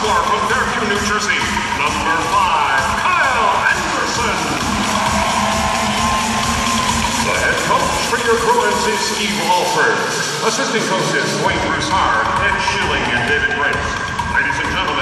sophomore from Fairview, New Jersey, number 5, Kyle Anderson. The head coach for your Bruins is Steve Alford. Assistant coaches Dwayne Broussard, Ed Schilling, and David Grace. Ladies and gentlemen,